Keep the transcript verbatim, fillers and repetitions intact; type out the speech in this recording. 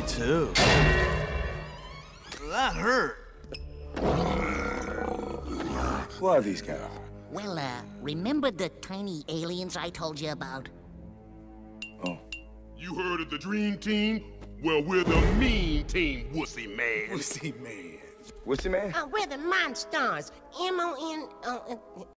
too. That hurt. Who are these guys? Well, uh, remember the tiny aliens I told you about? Oh. You heard of the Dream Team? Well, we're the mean team, wussy man. Wussy man. Wussy man? Uh, we're the monstars. M O N... Uh,